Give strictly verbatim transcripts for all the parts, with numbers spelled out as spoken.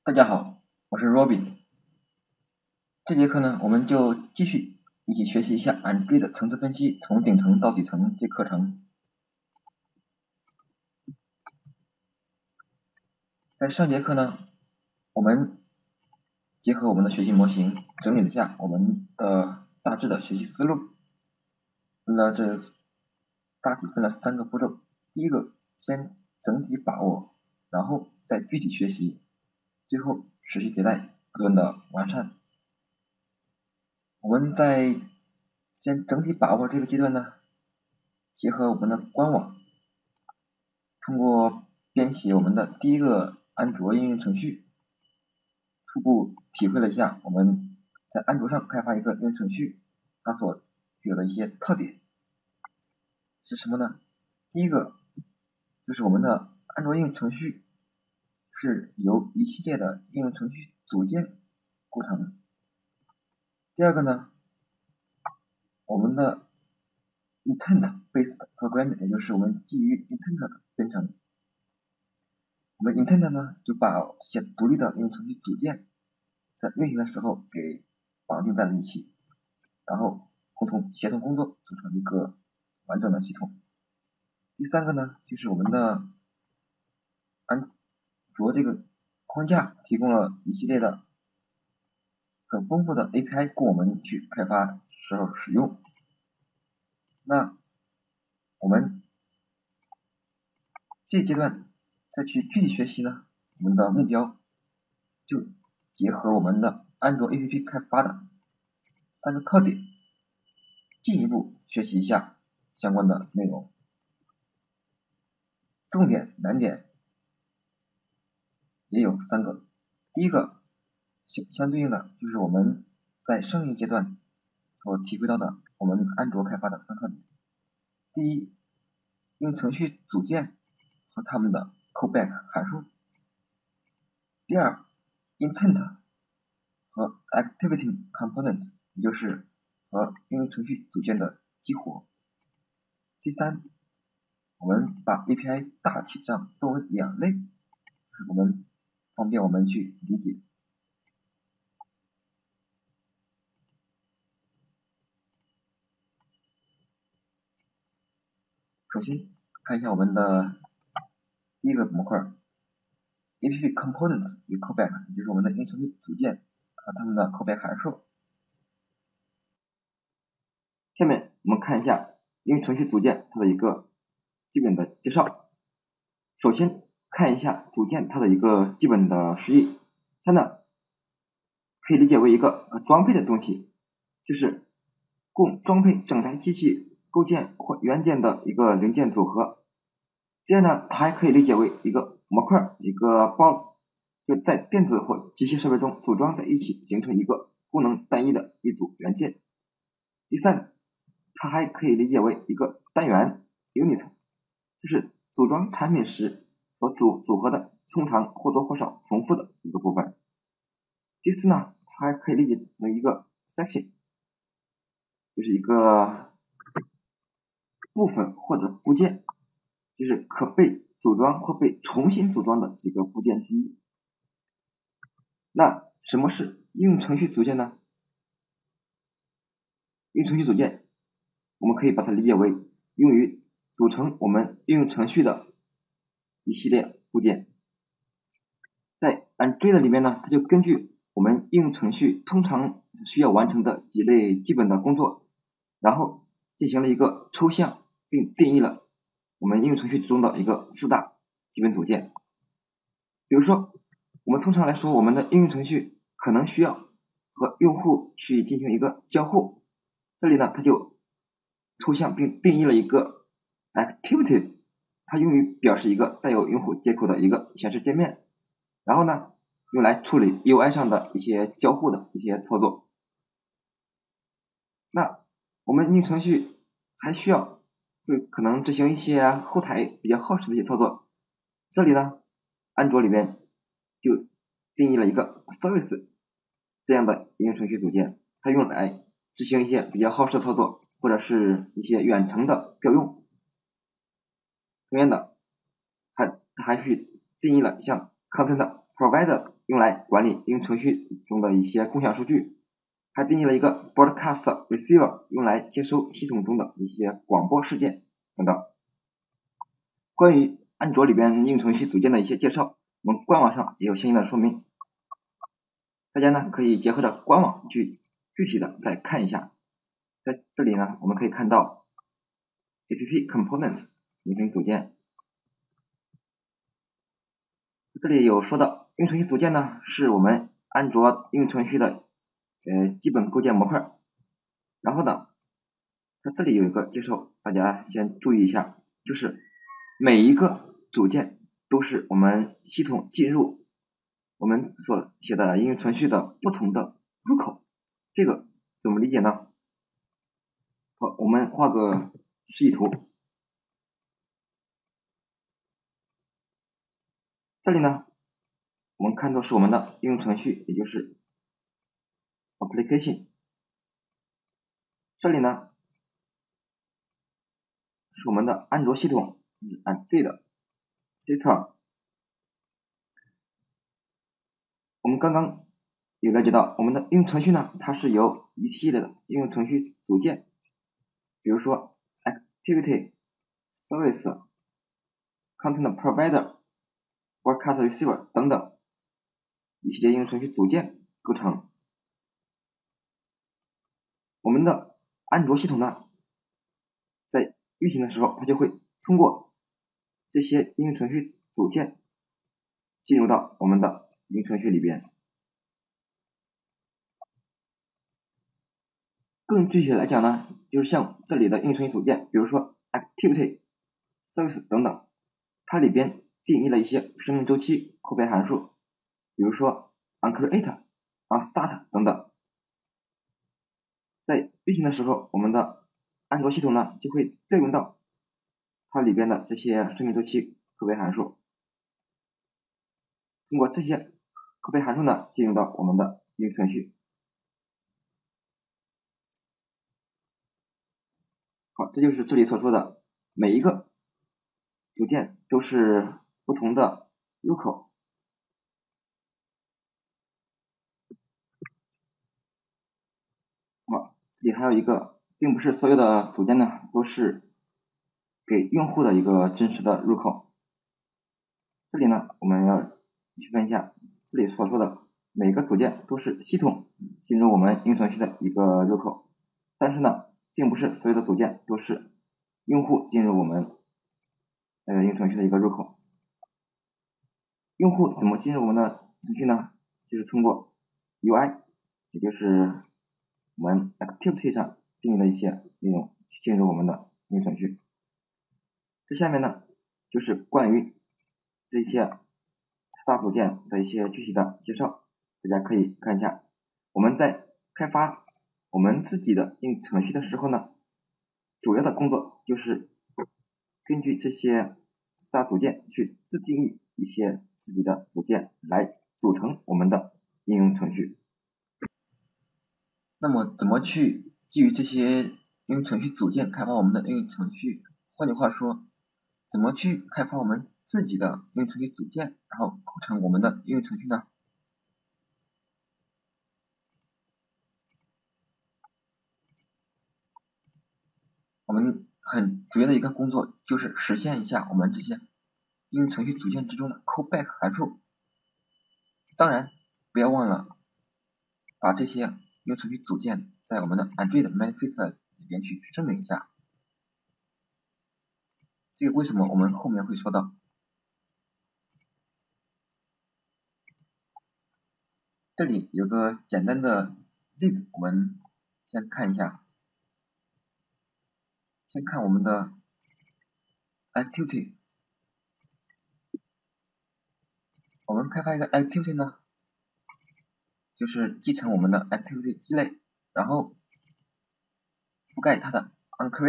大家好，我是 Robin。这节课呢，我们就继续一起学习一下 Android 的层次分析，从顶层到底层这课程。在上节课呢，我们结合我们的学习模型，整理了一下我们的大致的学习思路。那这大体分了三个步骤：第一个，先整体把握，然后再具体学习，最后持续迭代，不断的完善。我们在先整体把握这个阶段呢，结合我们的官网，通过编写我们的第一个安卓应用程序，初步体会了一下我们在安卓上开发一个应用程序它所具有的一些特点是什么呢？第一个就是我们的安卓应用程序是由一系列的应用程序组件构成的。第二个呢，我们的 intent-based programming， 也就是我们基于 intent 的编程。我们 intent 呢，就把这些独立的应用程序组件在运行的时候给绑定在了一起，然后共同协同工作，组成一个完整的系统。第三个呢，就是我们的安卓这个框架提供了一系列的很丰富的 A P I 供我们去开发时候使用。那我们这一阶段再去具体学习呢，我们的目标就结合我们的安卓 A P P 开发的三个特点，进一步学习一下相关的内容。重点难点也有三个。第一个相相对应的就是我们在上一阶段所体会到的我们安卓开发的三特点。第一，应用程序组件和它们的 callback 函数。第二， intent 和 activity components， 也就是和应用程序组件的激活。第三，我们把 A P I 大体上分为两类，我们方便我们去理解。首先看一下我们的第一个模块 A P P components 与 callback， 也就是我们的应用程序组件和它们的 callback 函数。下面我们看一下应用程序组件它的一个基本的介绍。首先看一下组件它的一个基本的释义，它呢可以理解为一个装配的东西，就是供装配整台机器构建或元件的一个零件组合。第二呢，它还可以理解为一个模块，一个包，就在电子或机械设备中组装在一起，形成一个功能单一的一组元件。第三，它还可以理解为一个单元 unit， 就是组装产品时所组组合的通常或多或少重复的一个部分。第四呢，它还可以理解为一个 section， 就是一个部分或者部件，就是可被组装或被重新组装的几个部件之一。那什么是应用程序组件呢？应用程序组件我们可以把它理解为用于组成我们应用程序的一系列部件。在 Android 里面呢，它就根据我们应用程序通常需要完成的几类基本的工作，然后进行了一个抽象，并定义了我们应用程序中的一个四大基本组件。比如说，我们通常来说，我们的应用程序可能需要和用户去进行一个交互，这里呢，它就抽象并定义了一个 activity， 它用于表示一个带有用户接口的一个显示界面，然后呢，用来处理 U I 上的一些交互的一些操作。那我们应用程序还需要会可能执行一些后台比较耗时的一些操作，这里呢，安卓里面就定义了一个 service 这样的应用程序组件，它用来执行一些比较耗时的操作，或者是一些远程的调用。同样的，还它还去定义了像 content provider 用来管理应用程序中的一些共享数据，还定义了一个 broadcast receiver， 用来接收系统中的一些广播事件等等。关于安卓里边应用程序组件的一些介绍，我们官网上也有相应的说明，大家呢可以结合着官网去具体的再看一下。在这里呢，我们可以看到 App Components 应用程序组件，这里有说到应用程序组件呢是我们安卓应用程序的呃基本构建模块。然后呢，它这里有一个介绍，大家先注意一下，就是每一个组件都是我们系统进入我们所写的应用程序的不同的入口。这个怎么理解呢？好，我们画个示意图。这里呢，我们看作是我们的应用程序，也就是 application。这里呢是我们的安卓系统，安对的 system。我们刚刚有了解到，我们的应用程序呢，它是由一系列的应用程序组件，比如说 activity、service、content provider、broadcast receiver 等等一系列应用程序组件构成。我们的安卓系统呢，在运行的时候，它就会通过这些应用程序组件进入到我们的应用程序里边。更具体的来讲呢，就是像这里的应用程序组件，比如说 activity、service 等等，它里边定义了一些生命周期扣排函数，比如说 onCreate、onStart 等等。在运行的时候，我们的安卓系统呢就会调用到它里边的这些生命周期扣排函数，通过这些扣排函数呢进入到我们的应用程序。好，这就是这里所说的每一个组件都是不同的入口。好，这里还有一个，并不是所有的组件呢都是给用户的一个真实的入口。这里呢，我们要区分一下，这里所说的每个组件都是系统进入我们应用程序的一个入口，但是呢，并不是所有的组件都是用户进入我们呃应用程序的一个入口。用户怎么进入我们的程序呢？就是通过 U I， 也就是我们 Activity 上定义的一些内容去进入我们的应用程序。这下面呢，就是关于这些 Star 组件的一些具体的介绍，大家可以看一下。我们在开发我们自己的应用程序的时候呢，主要的工作就是根据这些 Star 组件去自定义一些自己的组件来组成我们的应用程序。那么怎么去基于这些应用程序组件开发我们的应用程序？换句话说，怎么去开发我们自己的应用程序组件，然后构成我们的应用程序呢？我们很主要的一个工作就是实现一下我们这些应用程序组件之中的 callback 函数。当然，不要忘了把这些应用程序组件在我们的 Android manifest 里边去证明一下。这个为什么我们后面会说到？这里有个简单的例子，我们先看一下。先看我们的 activity， 我们开发一个 activity 呢，就是继承我们的 activity 基类，然后覆盖它的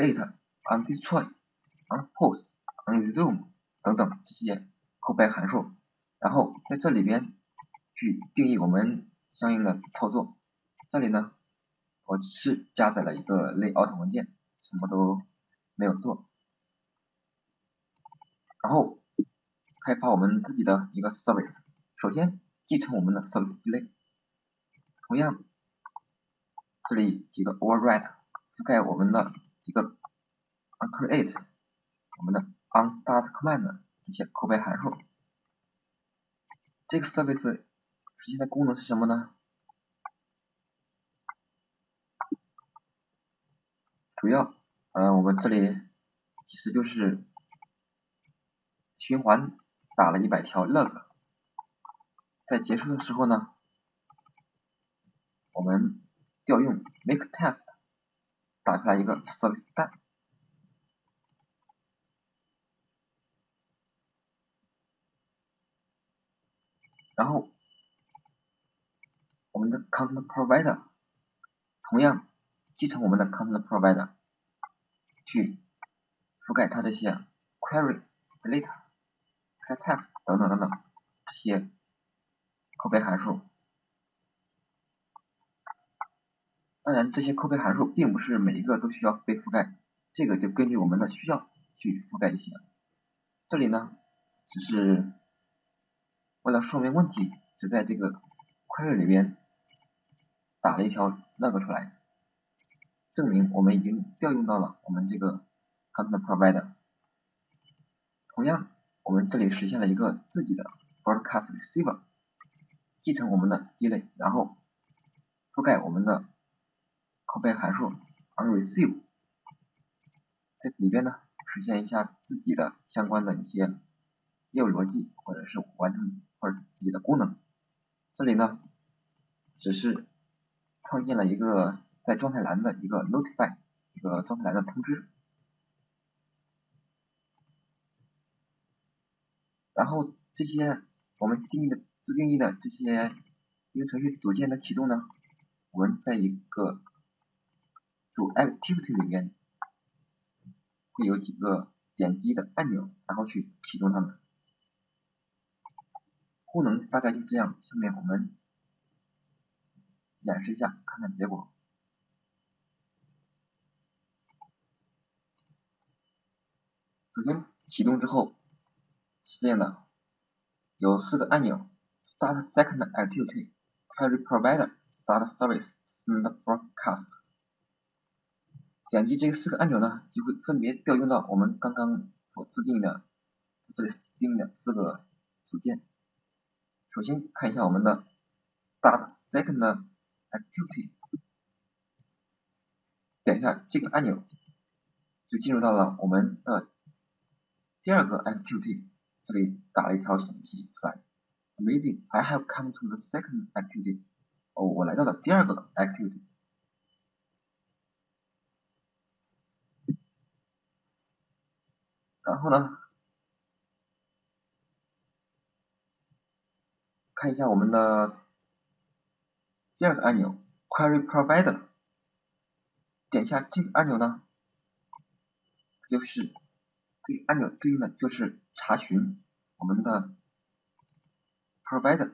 onCreate、onDestroy、onPost、onResume 等等这些callback函数，然后在这里边去定义我们相应的操作。这里呢，我只是加载了一个 layout 文件，什么都没有做。然后开发我们自己的一个 service。首先， 继承我们的 service delay。同样，这里几个 override 覆盖我们的几个 uncreate 我们的 onStart command 这些口碑函数。这个 service 实现的功能是什么呢？主要，呃，我们这里其实就是循环打了一百条 log， 在结束的时候呢，我们调用 make test 打出来一个 service done。然后我们的 content provider 同样继承我们的 content provider 去覆盖它这些 query delete、get tag 等等等等这些口碑函数。当然，这些口碑函数并不是每一个都需要被覆盖，这个就根据我们的需要去覆盖一些。这里呢，只是为了说明问题，只在这个 query 里边打了一条 log 出来，证明我们已经调用到了我们这个 content provider。同样，我们这里实现了一个自己的 broadcast receiver， 继承我们的 delay， 然后覆盖我们的口碑函数 onReceive， 在里边呢实现一下自己的相关的一些业务逻辑，或者是完成或者自己的功能。这里呢只是创建了一个在状态栏的一个 notify， 一个状态栏的通知。然后这些我们定义的自定义的这些一个程序组件的启动呢，我们在一个主 activity 里面会有几个点击的按钮，然后去启动它们。功能大概就这样，下面我们演示一下，看看结果。首先启动之后，是这样的，有四个按钮 ：Start Second Activity、Query Provider、Start Service、Send Broadcast。点击这四个按钮呢，就会分别调用到我们刚刚所自定的这里自定的四个组件。首先看一下我们的 Start Second Activity， 点一下这个按钮，就进入到了我们的第二个 Activity， 这里打了一条信息出来 ：Amazing, I have come to the second activity。哦，我来到了第二个 Activity。然后呢，看一下我们的第二个按钮 Query Provider， 点一下这个按钮呢，就是这个按钮对应的就是查询我们的 Provider。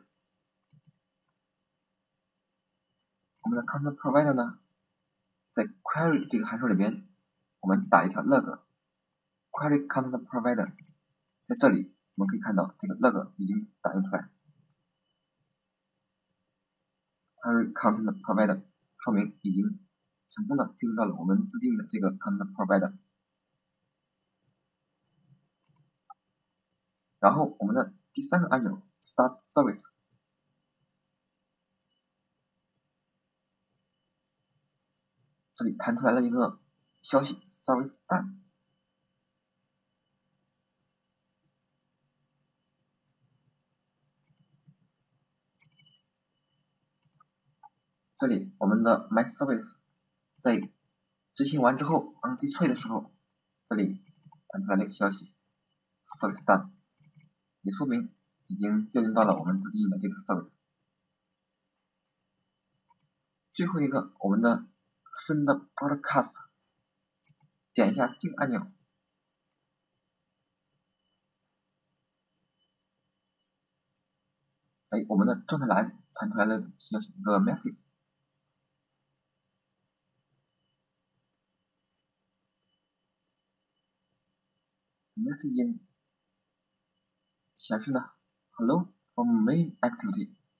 我们的 Content Provider 呢，在 Query 这个函数里边，我们打一条 log Query Content Provider， 在这里我们可以看到这个 log 已经打印出来。Query Content Provider 说明已经成功的进入到了我们自定的这个 Content Provider。然后我们的第三个按钮 Start Service， 这里弹出来了一个消息 Service Done。这里我们的 My Service 在执行完之后 on display 的时候，这里弹出来了一个消息 Service Done， 也说明已经调用到了我们自定义的这个 service。最后一个，我们的 Send Broadcast， 点一下这个按钮，哎，我们的状态栏弹出来了消息一个 message。message 显示呢 ，Hello from main activity，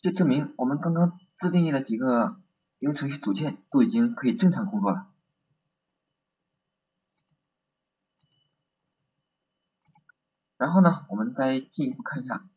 这证明我们刚刚自定义的几个应用程序组件都已经可以正常工作了。然后呢，我们再进一步看一下，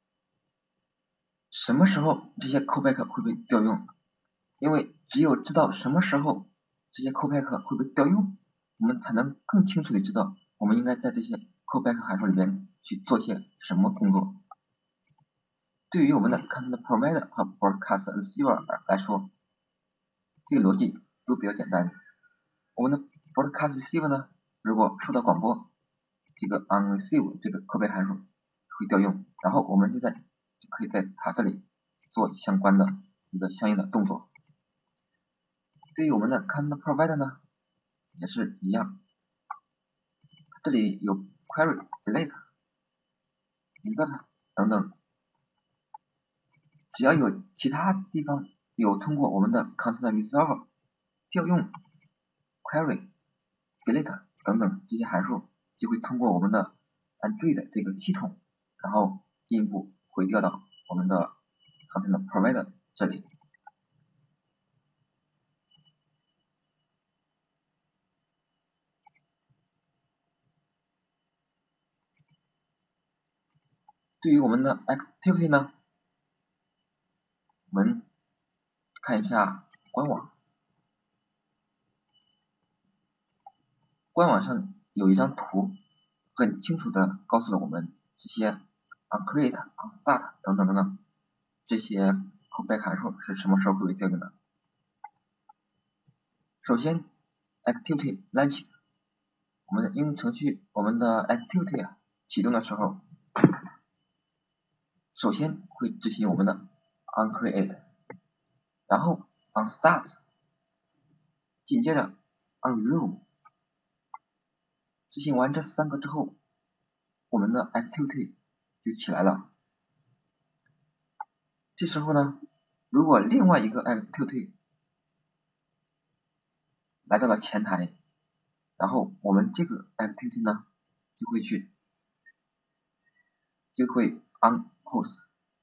什么时候这些 callback 会被调用？因为只有知道什么时候这些 callback 会被调用，我们才能更清楚的知道我们应该在这些 callback 函数里面去做些什么工作。对于我们的 content provider 和 broadcast receiver 来说，这个逻辑都比较简单。我们的 broadcast receiver 呢，如果收到广播，这个 onReceive 这个 callback 函数会调用，然后我们就在就可以在它这里做相关的一个相应的动作。对于我们的 content provider 呢，也是一样，这里有 query、delete、insert 等等，只要有其他地方有通过我们的 content resolver 调用 query、delete 等等这些函数，就会通过我们的 Android 这个系统，然后进一步回调到我们的 content provider 这里。对于我们的 activity 呢，我们看一下官网。官网上有一张图，很清楚的告诉了我们这些 onCreate、onStart 等等等等这些 callback 函数是什么时候会被调用的。首先 activity launch， 我们的应用程序，我们的 activity 啊启动的时候，首先会执行我们的 onCreate， 然后 onStart， 紧接着 onResume。执行完这三个之后，我们的 activity 就起来了。这时候呢，如果另外一个 activity 来到了前台，然后我们这个 activity 呢就会去就会 onPause。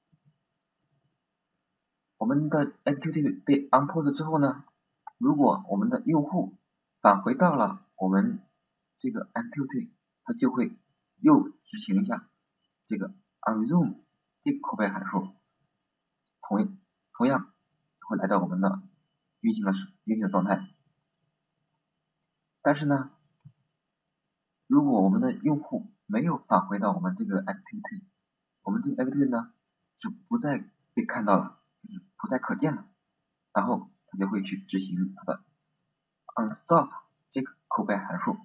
我们的 activity 被 onPause 之后呢，如果我们的用户返回到了我们这个 activity， 它就会又执行一下这个 onResume 这个 callback 函数，同同样会来到我们的运行的运行的状态。但是呢，如果我们的用户没有返回到我们这个 activity， 我们这个 activity 呢就不再被看到了，就是不再可见了，然后它就会去执行它的 onStop 这个 callback 函数。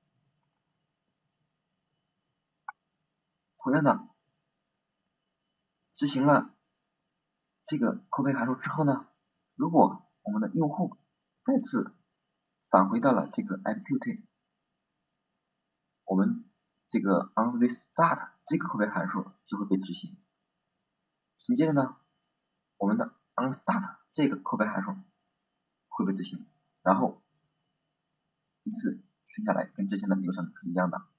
同样的，执行了这个 callback 函数之后呢，如果我们的用户再次返回到了这个 activity， 我们这个 onRestart 这个 callback 函数就会被执行。紧接着呢，我们的 onStart 这个 callback 函数会被执行，然后依次顺下来，跟之前的流程是一样的。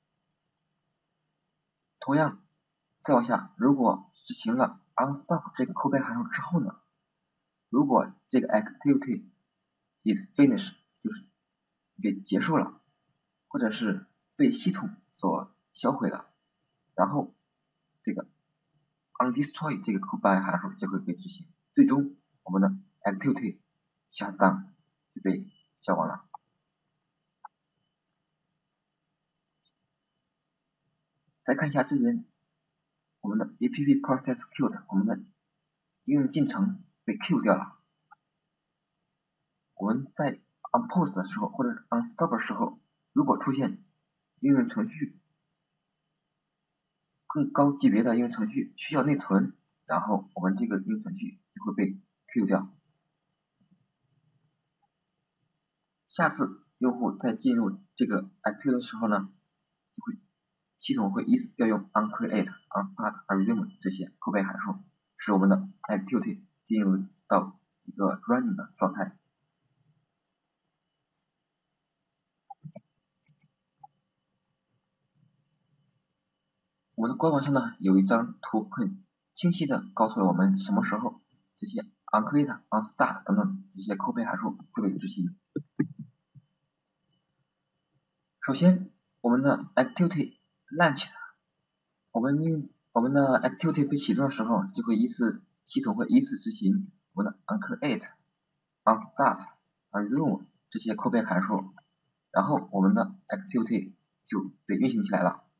同样，再往下，如果执行了 onStop 这个 callback 函数之后呢，如果这个 activity is finished 就是给结束了，或者是被系统所销毁了，然后这个 onDestroy 这个 callback 函数就会被执行，最终我们的 activity shutdown 就被消亡了。再看一下这边，我们的 app process queued， 我们的应用进程被 queue 掉了。我们在 onPause 的时候，或者是 onStop 的时候，如果出现应用程序更高级别的应用程序需要内存，然后我们这个应用程序就会被 queue 掉。下次用户在进入这个 activity 的时候呢，就会系统会依次调用 onCreate、onStart、onResume 这些 callback 函数，使我们的 activity 进入到一个 running 的状态。我们的官网上呢有一张图，很清晰的告诉了我们什么时候这些 onCreate、onStart 等等这些扣配函数会被执行。首先，我们的 activity launch， 我们用我们的 activity 被启动的时候，就会依次系统会依次执行我们的 onCreate、onStart、onResume 这些扣配函数，然后我们的 activity 就被运行起来了。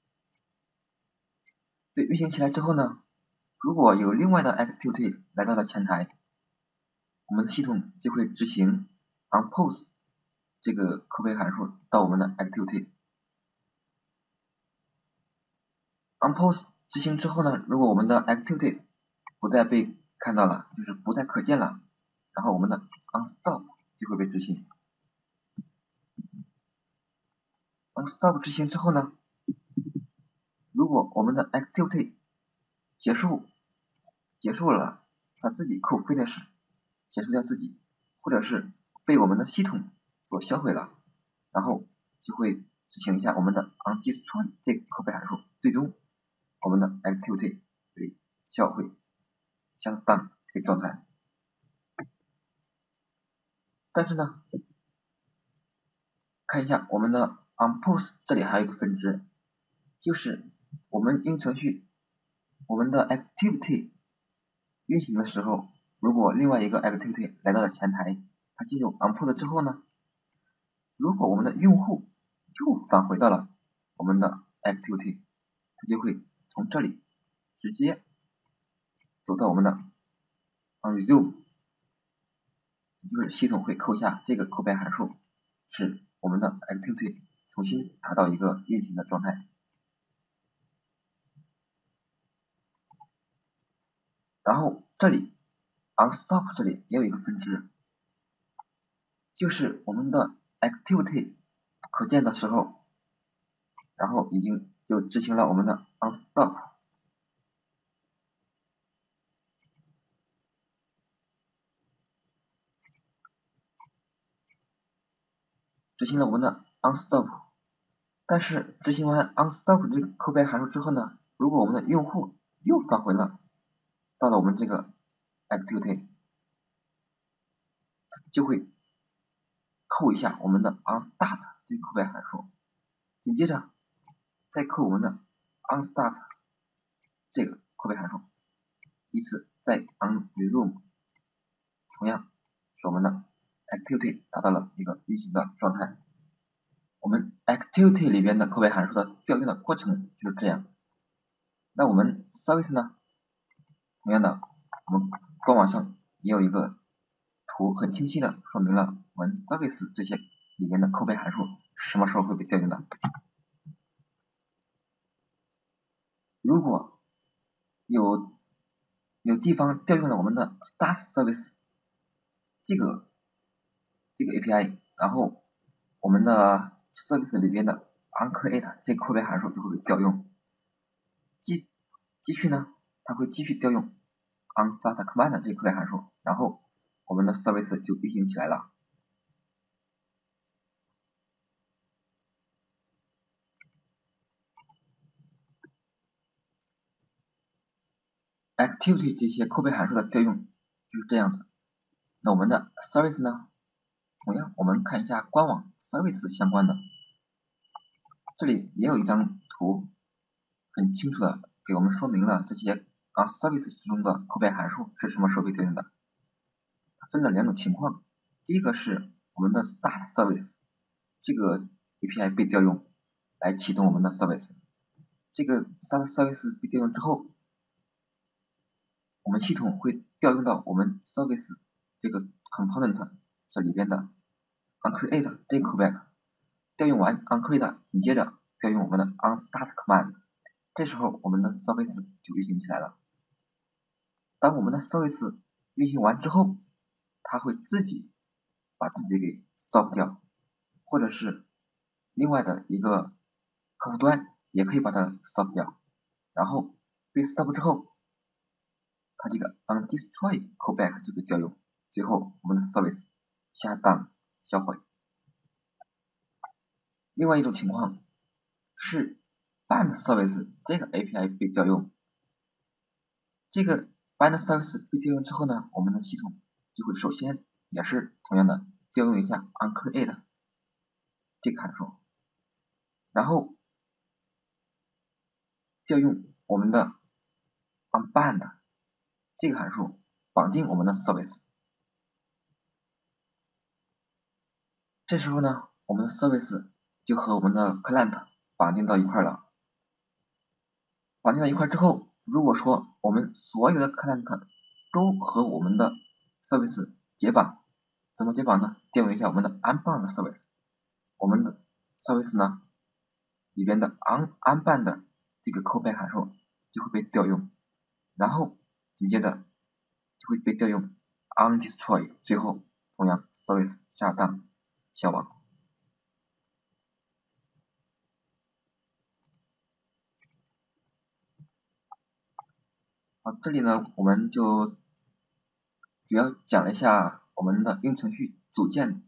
被运行起来之后呢，如果有另外的 activity 来到了前台，我们的系统就会执行 onPose 这个扣配函数到我们的 activity。onPose 执行之后呢，如果我们的 activity 不再被看到了，就是不再可见了，然后我们的 onStop 就会被执行。onStop 执行之后呢，如果我们的 activity 结束结束了，它自己扣 finish 结束掉自己，或者是被我们的系统所销毁了，然后就会执行一下我们的 onDestroy 这个扣配函数，最终我们的 activity 被销毁相当这个状态。但是呢，看一下我们的 onPose 这里还有一个分支，就是我们运程序我们的 activity 运行的时候，如果另外一个 activity 来到了前台，它进入 onPose 之后呢，如果我们的用户又返回到了我们的 activity， 它就会从这里直接走到我们的 onResume， 就是系统会扣下这个扣配函数，使我们的 activity 重新达到一个运行的状态。然后这里 onStop 这里也有一个分支，就是我们的 activity 可见的时候，然后已经就执行了我们的 onStop。执行了我们的 onStop， 但是执行完 onStop 这个扣配函数之后呢，如果我们的用户又返回了到了我们这个 activity， 就会扣一下我们的 onStart 这个扣配函数，紧接着再扣我们的 onStart 这个扣配函数，依次再 onResume， 同样使我们的 activity 达到了一个运行的状态。我们 activity 里边的扣配函数的调用的过程就是这样。那我们 service 呢，同样的，我们官网上也有一个图，很清晰的说明了我们 service 这些里面的扣配函数什么时候会被调用的。如果有有地方调用了我们的 start service 这个这个 A P I， 然后我们的 service 里边的 onCreate 这个扣配函数就会被调用。继继续呢，它会继续调用 onStartCommand 这个扣配函数，然后我们的 service 就运行起来了。activity 这些扣配函数的调用就是这样子。那我们的 service 呢，同样我们看一下官网 service 相关的，这里也有一张图，很清楚的给我们说明了这些 onService 中的扣配函数是什么时候被调用的。它分了两种情况，第一个是我们的 start service 这个 A P I 被调用来启动我们的 service， 这个 start service 被调用之后，我们系统会调用到我们 service 这个 component 这里边的 onCreate 这个 callback， 调用完 onCreate， 紧接着调用我们的 onStartCommand， 这时候我们的 service 就运行起来了。当我们的 service 运行完之后，它会自己把自己给 stop 掉，或者是另外的一个客户端也可以把它 stop 掉，然后被 stop 之后，它这个 onDestroy callback 就被调用，最后我们的 service 下档销毁。另外一种情况是 bind service 这个 A P I 被调用，这个 bind service 被调用之后呢，我们的系统就会首先也是同样的调用一下 onCreate 这个函数，然后调用我们的 onBind 这个函数绑定我们的 service。这时候呢，我们的 service 就和我们的 client 绑定到一块了。绑定到一块之后，如果说我们所有的 client 都和我们的 service 解绑，怎么解绑呢？调用一下我们的 onBind service， 我们的 service 呢里边的 on onBind 这个 callback 函数就会被调用，然后紧接着就会被调用 onDestroy， 最后同样 service 下档消亡。好，这里呢我们就主要讲了一下我们的运程序组件